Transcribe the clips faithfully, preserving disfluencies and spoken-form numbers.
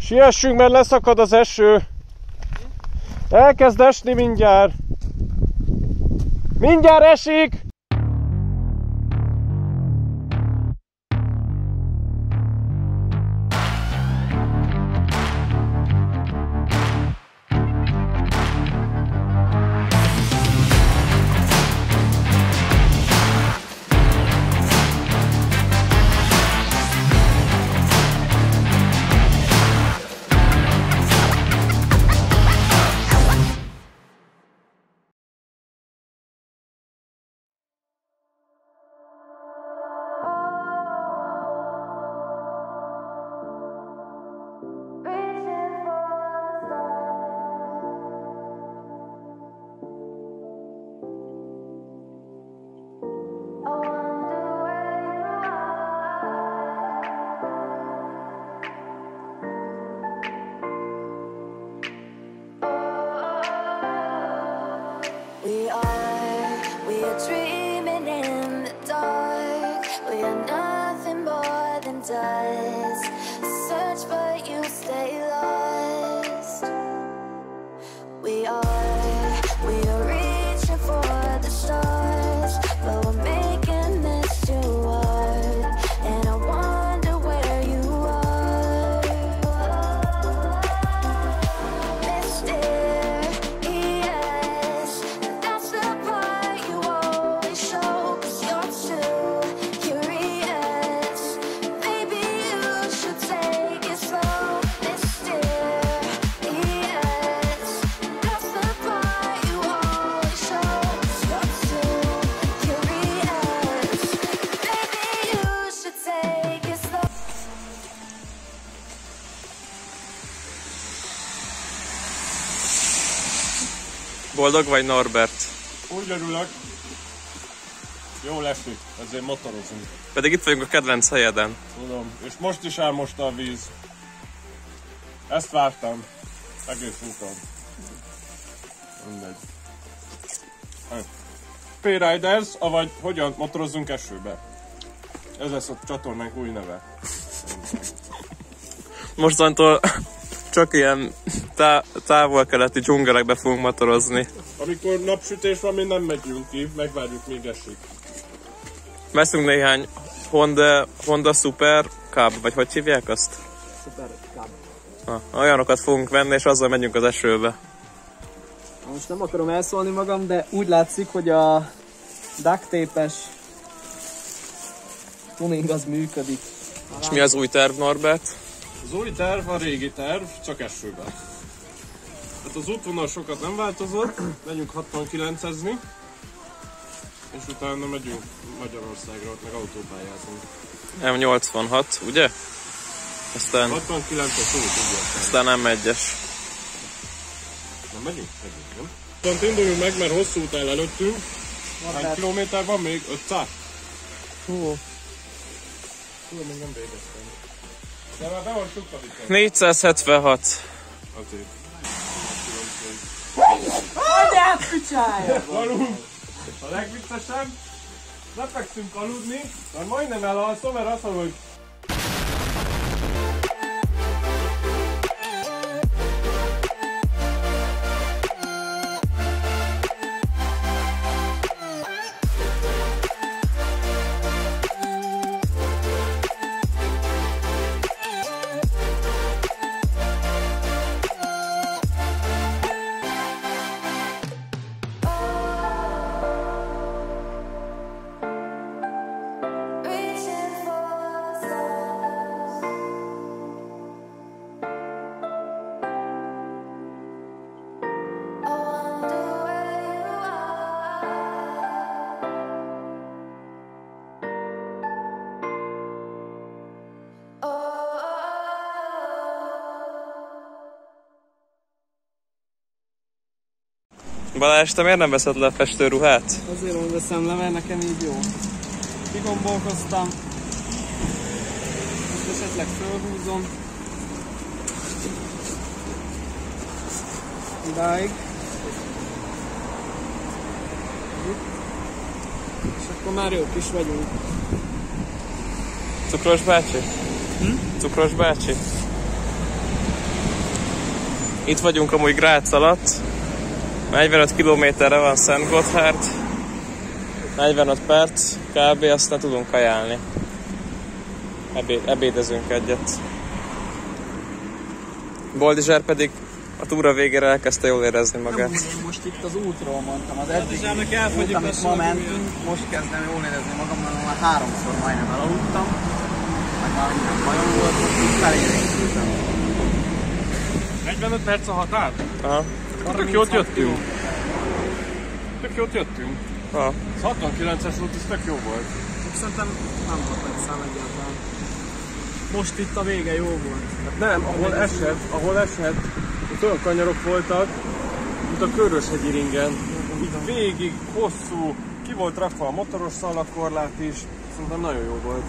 Siessünk, mert leszakad az eső. Elkezd esni mindjárt. Mindjárt esik! Boldog vagy, Norbert? Úgy örülök. Jó leszik, ezért motorozunk. Pedig itt vagyunk a kedvenc helyeden. Tudom, és most is elmosta a víz. Ezt vártam. Egész úton. Mindegy. P-Riders, avagy hogyan motorozzunk esőbe. Ez lesz a csatornánk új neve. Mostantól csak ilyen tá távol-keleti dzsungelekbe fogunk motorozni. Amikor napsütés van, mi nem megyünk ki, megvárjuk, még esik. Veszünk néhány Honda, Honda Super Cub, vagy hogy hívják azt? Super Cub. Ha, olyanokat fogunk venni, és azzal megyünk az esőbe. Most nem akarom elszólni magam, de úgy látszik, hogy a duct tape-es tuning az működik. És mi az új terv, Norbert? Az új terv a régi terv, csak esőben. Hát az útvonal sokat nem változott, megyünk hatvankilencezni, és utána megyünk Magyarországra, ott meg autópályázunk. M nyolcvanhat, ugye? Aztán... hatvankilences út, ugye? Aztán M egyes. Nem megyünk? Megyünk, nem? Pont induljunk meg, mert hosszú út el előttünk. Hány kilométer van még? ötszáz? Hú. Hú, még nem végeztem. De már be van sukkadik. négyszázhetvenhat. Azért. Anyát picsája! Aludunk! A legviccesebb, lefekszünk aludni, mert majdnem elalszom, mert azt mondom, hogy Balázs, te miért nem veszed le a festőruhát? Azért nem veszem le, mert nekem így jó. Kigombolkoztam. Most esetleg fölhúzom. Idáig. És akkor már jók is vagyunk. Cukros bácsi? Hm? Cukros bácsi? Itt vagyunk amúgy Grác alatt. negyvenöt kilométerre van Szentgotthárd. negyvenöt perc kb. Aztán tudunk kajálni. Ebéd, ebédezünk egyet. Boldizsár pedig a túra végére elkezdte jól érezni magát. Nem, én most itt az útról mondtam, az eddig út, amit ma mentünk, most kezdem jól érezni magam, mert már háromszor majdnem elaludtam. Meg már minden bajom volt, most így felérénkültem. negyvenöt perc a határ? Aha. Tök jót jöttünk. Tök jót jöttünk. Aha. Ez hatvankilences volt, ez tök jó volt. Szerintem nem volt meg szám egyáltalán. Most itt a vége jó volt. Hát nem, ahol esett, ahol esett, ott olyan kanyarok voltak, mint a Köröshegyi ringen. Így végig, hosszú, ki volt rakva a motoros szalakorlát is, szerintem nagyon jó volt.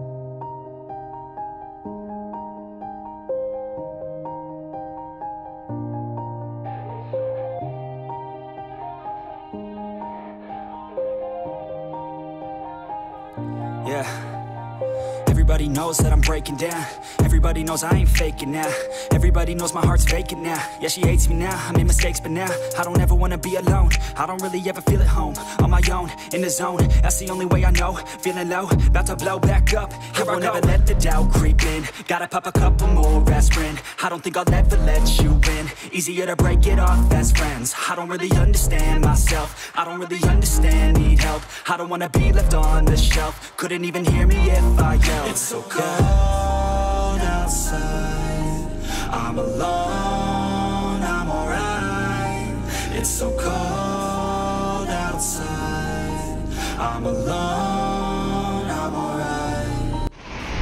Yeah. Everybody knows that I'm breaking down. Everybody knows I ain't faking now. Everybody knows my heart's vacant now. Yeah, she hates me now. I made mistakes, but now I don't ever wanna be alone. I don't really ever feel at home. On my own, in the zone. That's the only way I know. Feeling low, about to blow back up. Here I won't ever let the doubt creep in. Gotta pop a couple more aspirin. I don't think I'll ever let you in. Easier to break it off best friends. I don't really understand myself. I don't really understand, need help. I don't wanna be left on the shelf. Couldn't even hear me if I yelled. It's so cold outside. I'm alone, I'm alright. It's so cold outside. I'm alone, I'm alright.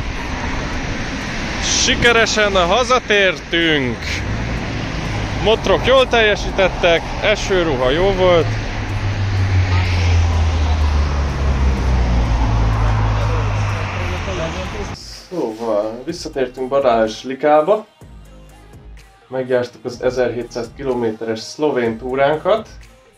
Sikeresen hazatértünk! Motorok jól teljesítettek, esőruha jó volt. Szóval, visszatértünk Balázs Likába. Megjártuk az ezerhétszáz kilométeres szlovén túránkat.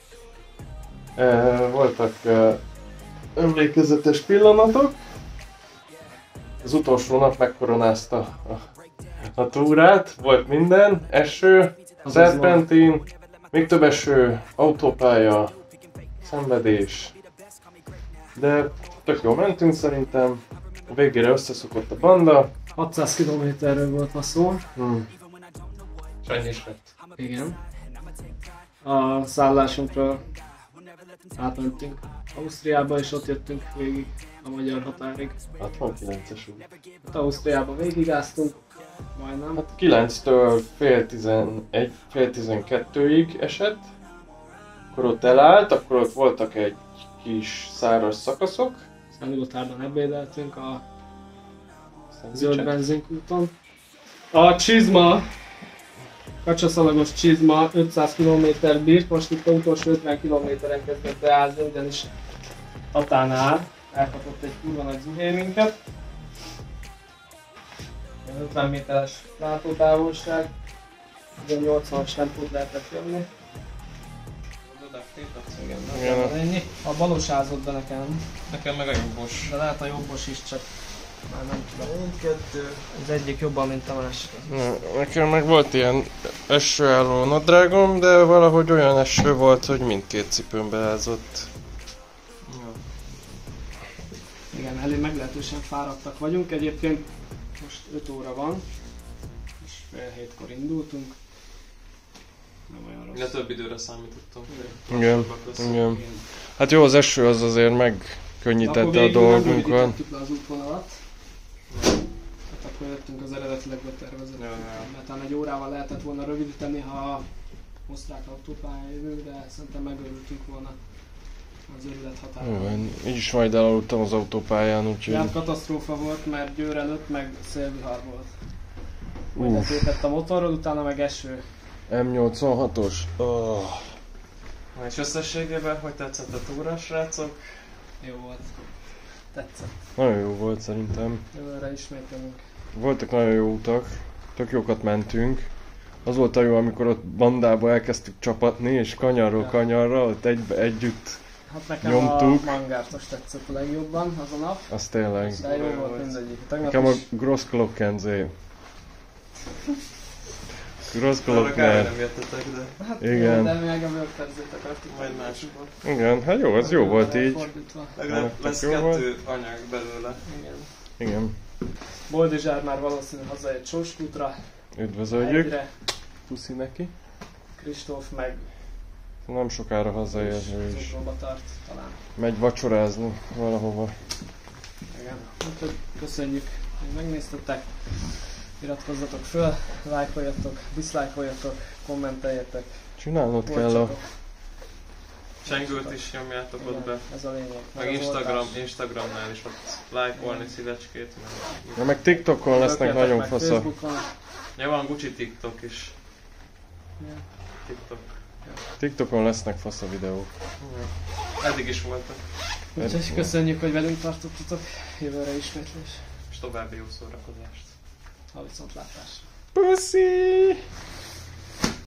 Voltak emlékezetes pillanatok. Az utolsó nap megkoronázta a, a túrát. Volt minden, eső, szerpentin, még több eső, autópálya, szenvedés. De tök jól mentünk szerintem. A végére összeszokott a banda. hatszáz kilométerről volt a szó. Hmm. És ennyi is lett. Igen. A szállásunkra átmentünk Ausztriába, és ott jöttünk végig a magyar határig. hatvankilences út. Hát Ausztriába végigáztunk, majdnem. Hát kilenctől fél tizenegy, fél tizenkettőig esett. Akkor ott elállt, akkor ott voltak egy kis száraz szakaszok. Szentgotthárdan ebédeltünk a zöld benzinkúton. A csizma, kacsaszalagos csizma ötszáz kilométer bírt, most itt a utolsó ötven kilométeren kezdett beállni, ugyanis Tatánál elkapott egy kurva nagy zuhé minket. ötven méteres látótávolság, ugye nyolcvanas tempót lehetett jönni. Igen. A balos ázott be nekem, Nekem meg a jobbos. de lehet a jobbos is, csak már nem tudom. Mindkettő. Az egyik jobban, mint a másik. Nekem meg volt ilyen esőálló nadrágom, de valahogy olyan eső volt, hogy mindkét cipőm beázott. Igen, elég meglehetősen fáradtak vagyunk. Egyébként most öt óra van, és fél hétkor indultunk. Nem olyan rossz. De több időre számítottam. Igen, igen. Hát jó, az eső az azért megkönnyítette a dolgunkat. Le az útvonalat. Hát akkor jöttünk az eredetileg betervezett. Ja, ja. Mert talán egy órával lehetett volna rövidíteni, ha osztrák autópályán jövünk, de szerintem megörültünk volna az őrület határán. Így is majd elaludtam az autópályán, úgyhogy... Hát katasztrófa volt, mert Győr előtt meg szélvihar volt. Majd Uff. letépett a motorról, utána meg eső. em nyolcvanhatos. Oh. És összességében, hogy tetszett a túra, srácok? Jó volt. Tetszett. Nagyon jó volt szerintem. Jövőre ismételünk. Voltak nagyon jó utak, tök jókat mentünk. Az volt a jó, amikor ott bandába elkezdtük csapatni, és kanyarról kanyarra, ott egybe, együtt Hát nekem nyomtuk. a mangártos tetszett a legjobban az a nap. Az tényleg. De jó volt mindegyik. Tegnap Nekem a is Grossglockenzé. rossz dolog már. nem jöttetek, de... Hát Igen. jó, de még a workperzét akartuk. Majd máskor. Igen, hát jó, az jó volt így. Fordítva. Legalább lesz Jó kettő anyag belőle. Igen. Igen. Boldizsár már valószínűleg hazajött Sóskútra. Üdvözöljük. Egyre. Puszi neki. Kristóf meg Nem sokára hazaér ő is. Zuglóba tart talán. Megy vacsorázni valahova. Igen. Úgyhogy köszönjük, hogy megnéztetek. Iratkozzatok föl, lájkoljatok, diszlájkoljatok, kommenteljetek. Csinálnod kell a... Csengőt is nyomjátok ott be. Ez a lényeg. Meg az Instagram, oltás. Instagramnál is ott lájkolni szívecskét. Meg... Ja, meg TikTokon lesznek Lökjetek nagyon meg fasza. Facebookon. Ja, van Gucci TikTok is. Ja. TikTok. TikTokon lesznek fasza videók. Eddig is voltak. Úgyhogy köszönjük, hogy velünk tartottatok. Jövőre ismétlés. És további jó szórakozást. A viszontlátásra. Puszi!